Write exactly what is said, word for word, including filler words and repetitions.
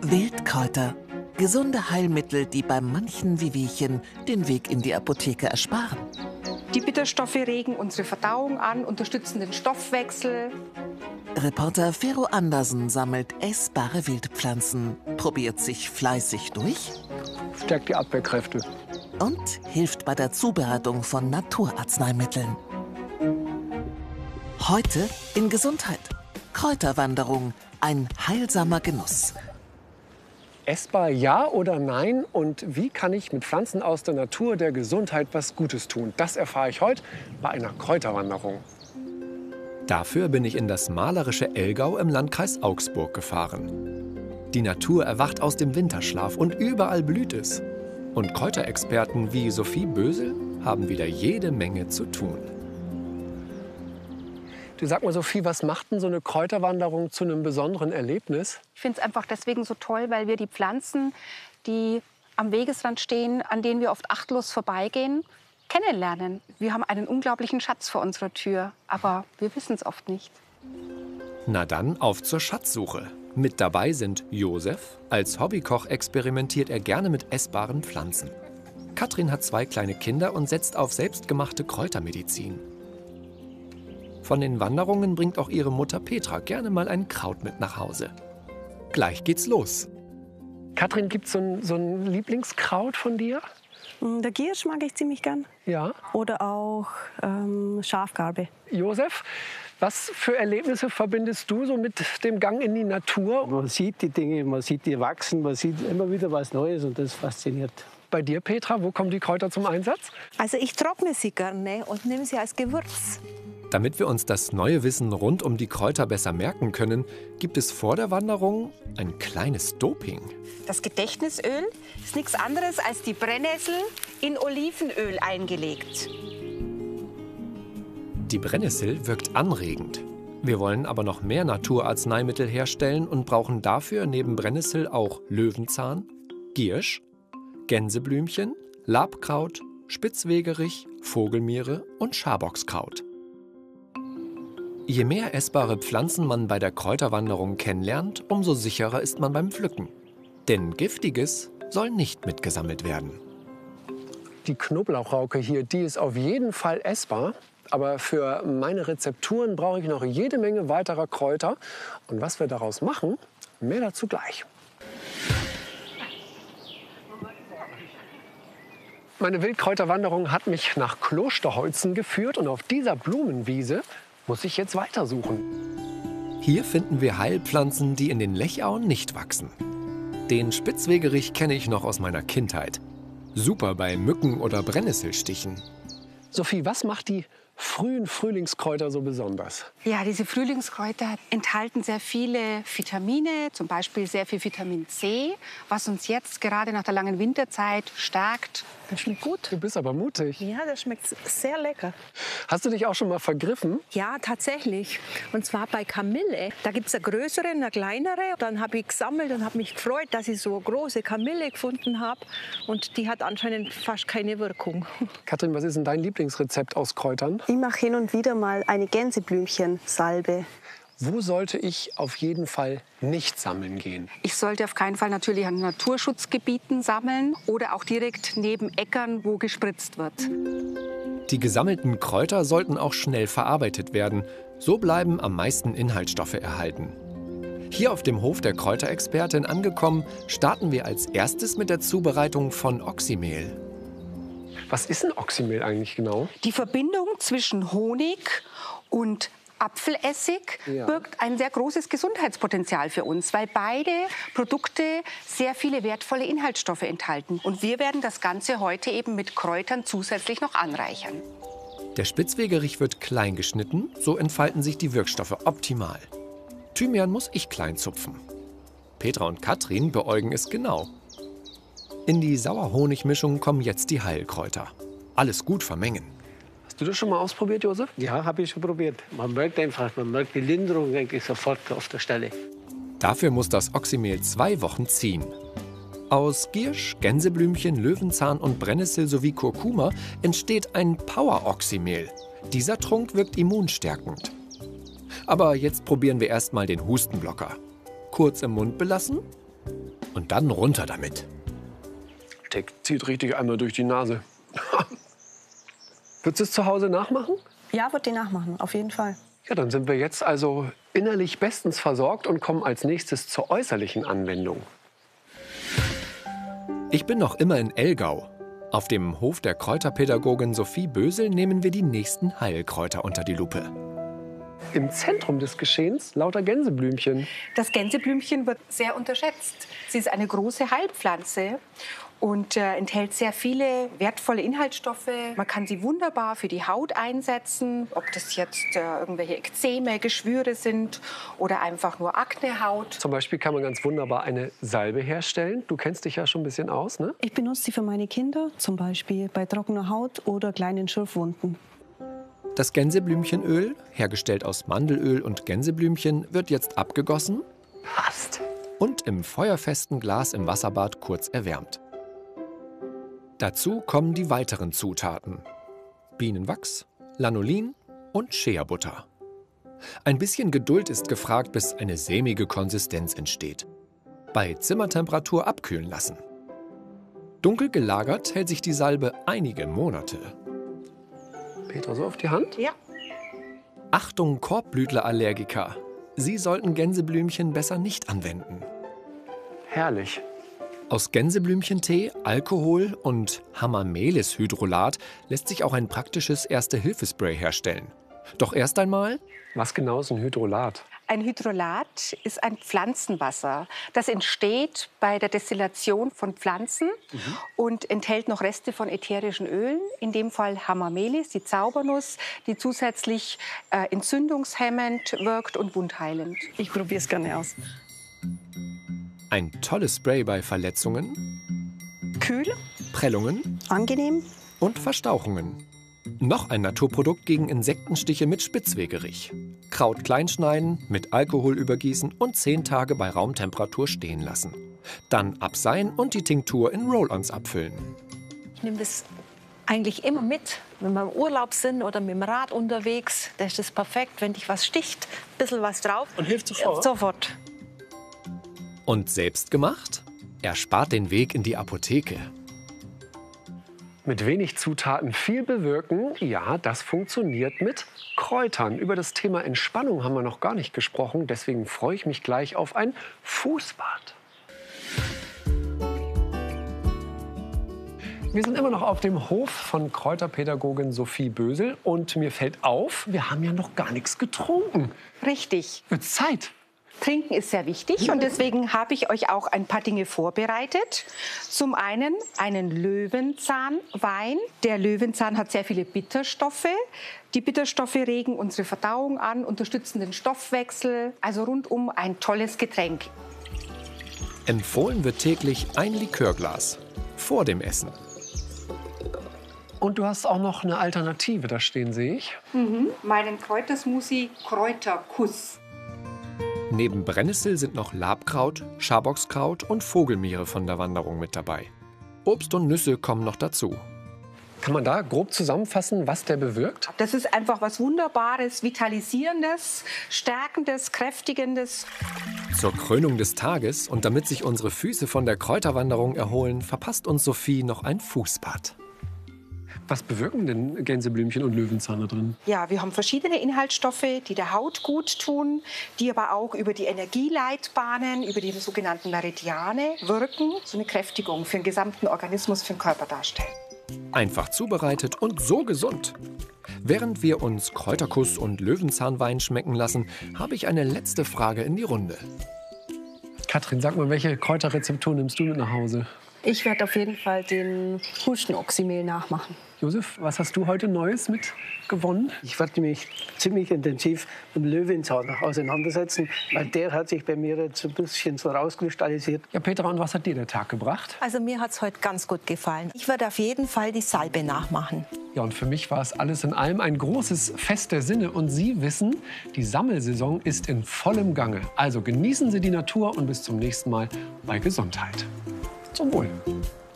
Wildkräuter. Gesunde Heilmittel, die bei manchen Wehwehchen den Weg in die Apotheke ersparen. Die Bitterstoffe regen unsere Verdauung an, unterstützen den Stoffwechsel. Reporter Vero Andersen sammelt essbare Wildpflanzen, probiert sich fleißig durch Stärkt die Abwehrkräfte. und hilft bei der Zubereitung von Naturarzneimitteln. Heute in Gesundheit. Kräuterwanderung, ein heilsamer Genuss. Essbar ja oder nein? Und wie kann ich mit Pflanzen aus der Natur der Gesundheit was Gutes tun? Das erfahre ich heute bei einer Kräuterwanderung. Dafür bin ich in das malerische Elgau im Landkreis Augsburg gefahren. Die Natur erwacht aus dem Winterschlaf und überall blüht es. Und Kräuterexperten wie Sophie Bösel haben wieder jede Menge zu tun. Du, sag mal, Sophie, was macht denn so eine Kräuterwanderung zu einem besonderen Erlebnis? Ich finde es einfach deswegen so toll, weil wir die Pflanzen, die am Wegesrand stehen, an denen wir oft achtlos vorbeigehen, kennenlernen. Wir haben einen unglaublichen Schatz vor unserer Tür, aber wir wissen es oft nicht. Na dann auf zur Schatzsuche. Mit dabei sind Josef. Als Hobbykoch experimentiert er gerne mit essbaren Pflanzen. Katrin hat zwei kleine Kinder und setzt auf selbstgemachte Kräutermedizin. Von den Wanderungen bringt auch ihre Mutter Petra gerne mal ein Kraut mit nach Hause. Gleich geht's los. Katrin, gibt es so ein, so ein Lieblingskraut von dir? Der Giersch mag ich ziemlich gern. Ja. Oder auch ähm, Schafgarbe. Josef, was für Erlebnisse verbindest du so mit dem Gang in die Natur? Man sieht die Dinge, man sieht die wachsen, man sieht immer wieder was Neues und das fasziniert. Bei dir, Petra, wo kommen die Kräuter zum Einsatz? Also ich trockne sie gerne und nehme sie als Gewürz. Damit wir uns das neue Wissen rund um die Kräuter besser merken können, gibt es vor der Wanderung ein kleines Doping. Das Gedächtnisöl ist nichts anderes als die Brennnessel in Olivenöl eingelegt. Die Brennnessel wirkt anregend. Wir wollen aber noch mehr Naturarzneimittel herstellen und brauchen dafür neben Brennnessel auch Löwenzahn, Giersch, Gänseblümchen, Labkraut, Spitzwegerich, Vogelmiere und Schabockskraut. Je mehr essbare Pflanzen man bei der Kräuterwanderung kennenlernt, umso sicherer ist man beim Pflücken. Denn Giftiges soll nicht mitgesammelt werden. Die Knoblauchrauke hier, die ist auf jeden Fall essbar. Aber für meine Rezepturen brauche ich noch jede Menge weiterer Kräuter. Und was wir daraus machen, mehr dazu gleich. Meine Wildkräuterwanderung hat mich nach Klosterholzen geführt. Und auf dieser Blumenwiese muss ich jetzt weitersuchen. Hier finden wir Heilpflanzen, die in den Lechauen nicht wachsen. Den Spitzwegerich kenne ich noch aus meiner Kindheit. Super bei Mücken- oder Brennnesselstichen. Sophie, was macht die frühen Frühlingskräuter so besonders? Ja, diese Frühlingskräuter enthalten sehr viele Vitamine, zum Beispiel sehr viel Vitamin C, was uns jetzt gerade nach der langen Winterzeit stärkt. Das schmeckt gut. Du bist aber mutig. Ja, das schmeckt sehr lecker. Hast du dich auch schon mal vergriffen? Ja, tatsächlich. Und zwar bei Kamille. Da gibt es eine größere, eine kleinere. Dann habe ich gesammelt und habe mich gefreut, dass ich so eine große Kamille gefunden habe. Und die hat anscheinend fast keine Wirkung. Katrin, was ist denn dein Lieblingsrezept aus Kräutern? Ich mache hin und wieder mal eine Gänseblümchensalbe. Wo sollte ich auf jeden Fall nicht sammeln gehen? Ich sollte auf keinen Fall natürlich an Naturschutzgebieten sammeln oder auch direkt neben Äckern, wo gespritzt wird. Die gesammelten Kräuter sollten auch schnell verarbeitet werden. So bleiben am meisten Inhaltsstoffe erhalten. Hier auf dem Hof der Kräuterexpertin angekommen, starten wir als erstes mit der Zubereitung von Oxymehl. Was ist ein Oxymehl eigentlich genau? Die Verbindung zwischen Honig und Apfelessig Ja. birgt ein sehr großes Gesundheitspotenzial für uns, weil beide Produkte sehr viele wertvolle Inhaltsstoffe enthalten. Und wir werden das Ganze heute eben mit Kräutern zusätzlich noch anreichern. Der Spitzwegerich wird klein geschnitten, so entfalten sich die Wirkstoffe optimal. Thymian muss ich klein zupfen. Petra und Katrin beäugen es genau. In die Sauerhonigmischung kommen jetzt die Heilkräuter. Alles gut vermengen. Hast du das schon mal ausprobiert, Josef? Ja, habe ich schon probiert. Man merkt einfach, man merkt die Linderung eigentlich sofort auf der Stelle. Dafür muss das Oxymehl zwei Wochen ziehen. Aus Giersch, Gänseblümchen, Löwenzahn und Brennnessel sowie Kurkuma entsteht ein Power-Oxymehl. Dieser Trunk wirkt immunstärkend. Aber jetzt probieren wir erst mal den Hustenblocker. Kurz im Mund belassen Und dann runter damit. Der zieht richtig einmal durch die Nase. Würdest du es zu Hause nachmachen? Ja, wird die nachmachen, auf jeden Fall. Ja, dann sind wir jetzt also innerlich bestens versorgt und kommen als nächstes zur äußerlichen Anwendung. Ich bin noch immer in Elgau. Auf dem Hof der Kräuterpädagogin Sophie Bösel nehmen wir die nächsten Heilkräuter unter die Lupe. Im Zentrum des Geschehens lauter Gänseblümchen. Das Gänseblümchen wird sehr unterschätzt. Sie ist eine große Heilpflanze und äh, enthält sehr viele wertvolle Inhaltsstoffe. Man kann sie wunderbar für die Haut einsetzen, ob das jetzt äh, irgendwelche Ekzeme, Geschwüre sind oder einfach nur Aknehaut. Zum Beispiel kann man ganz wunderbar eine Salbe herstellen. Du kennst dich ja schon ein bisschen aus, ne? Ich benutze sie für meine Kinder, zum Beispiel bei trockener Haut oder kleinen Schürfwunden. Das Gänseblümchenöl, hergestellt aus Mandelöl und Gänseblümchen, wird jetzt abgegossen Passt. und im feuerfesten Glas im Wasserbad kurz erwärmt. Dazu kommen die weiteren Zutaten: Bienenwachs, Lanolin und Shea-Butter. Ein bisschen Geduld ist gefragt, bis eine sämige Konsistenz entsteht. Bei Zimmertemperatur abkühlen lassen. Dunkel gelagert hält sich die Salbe einige Monate. Petra, so auf die Hand? Ja. Achtung, Korbblütlerallergiker! Sie sollten Gänseblümchen besser nicht anwenden. Herrlich. Aus Gänseblümchentee, Alkohol und Hamamelis-Hydrolat lässt sich auch ein praktisches Erste-Hilfe-Spray herstellen. Doch erst einmal... Was genau ist ein Hydrolat? Ein Hydrolat ist ein Pflanzenwasser. Das entsteht bei der Destillation von Pflanzen mhm. und enthält noch Reste von ätherischen Ölen. In dem Fall Hamamelis, die Zaubernuss, die zusätzlich äh, entzündungshemmend wirkt und wundheilend. Ich probiere es gerne aus. Ein tolles Spray bei Verletzungen, Kühl, Prellungen angenehm. und Verstauchungen. Noch ein Naturprodukt gegen Insektenstiche mit Spitzwegerich. Kraut kleinschneiden, mit Alkohol übergießen und zehn Tage bei Raumtemperatur stehen lassen. Dann abseihen und die Tinktur in Roll-ons abfüllen. Ich nehme das eigentlich immer mit, wenn wir im Urlaub sind oder mit dem Rad unterwegs. Da ist das perfekt, wenn dich was sticht, ein bisschen was drauf. Und hilft sofort? Ja, sofort. Und selbst gemacht? Erspart den Weg in die Apotheke. Mit wenig Zutaten viel bewirken, ja, das funktioniert mit Kräutern. Über das Thema Entspannung haben wir noch gar nicht gesprochen. Deswegen freue ich mich gleich auf ein Fußbad. Wir sind immer noch auf dem Hof von Kräuterpädagogin Sophie Bösel. Und mir fällt auf, wir haben ja noch gar nichts getrunken. Richtig. Wird's Zeit. Trinken ist sehr wichtig und deswegen habe ich euch auch ein paar Dinge vorbereitet. Zum einen einen Löwenzahnwein. Der Löwenzahn hat sehr viele Bitterstoffe. Die Bitterstoffe regen unsere Verdauung an, unterstützen den Stoffwechsel. Also rundum ein tolles Getränk. Empfohlen wird täglich ein Likörglas. Vor dem Essen. Und du hast auch noch eine Alternative, da stehen, sehe ich. Mhm. Meinen Kräutersmoothie Kräuterkuss. Neben Brennnessel sind noch Labkraut, Schaboxkraut und Vogelmiere von der Wanderung mit dabei. Obst und Nüsse kommen noch dazu. Kann man da grob zusammenfassen, was der bewirkt? Das ist einfach was Wunderbares, Vitalisierendes, Stärkendes, Kräftigendes. Zur Krönung des Tages und damit sich unsere Füße von der Kräuterwanderung erholen, verpasst uns Sophie noch ein Fußbad. Was bewirken denn Gänseblümchen und Löwenzahn da drin? Ja, wir haben verschiedene Inhaltsstoffe, die der Haut gut tun, die aber auch über die Energieleitbahnen, über die sogenannten Meridiane wirken, so eine Kräftigung für den gesamten Organismus, für den Körper darstellen. Einfach zubereitet und so gesund. Während wir uns Kräuterkuss und Löwenzahnwein schmecken lassen, habe ich eine letzte Frage in die Runde. Katrin, sag mal, welche Kräuterrezeptur nimmst du mit nach Hause? Ich werde auf jeden Fall den Huschenoxymehl nachmachen. Josef, was hast du heute Neues mit gewonnen? Ich werde mich ziemlich intensiv mit dem Löwenzahn auseinandersetzen, weil der hat sich bei mir jetzt ein bisschen so rauskristallisiert. Ja, Petra, und was hat dir der Tag gebracht? Also mir hat es heute ganz gut gefallen. Ich werde auf jeden Fall die Salbe nachmachen. Ja, und für mich war es alles in allem ein großes Fest der Sinne. Und Sie wissen, die Sammelsaison ist in vollem Gange. Also genießen Sie die Natur und bis zum nächsten Mal bei Gesundheit. Zum Wohl.